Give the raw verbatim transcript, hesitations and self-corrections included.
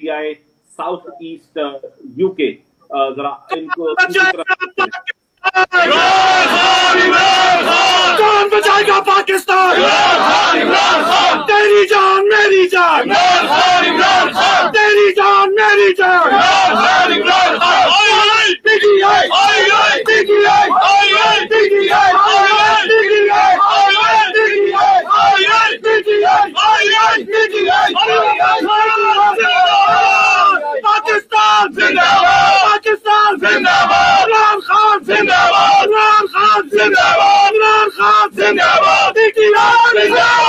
PTI south east UK, जरा इनको कौन बचाएगा पाकिस्तान? तेरी जान मेरी जान, तेरी जान मेरी जान। PTI PTI PTI PTI Pakistan जिंदाबाद, पाकिस्तान जिंदाबाद, इमरान खान जिंदाबाद, इमरान खान जिंदाबाद, इमरान खान जिंदाबाद, पीटीआई जिंदाबाद।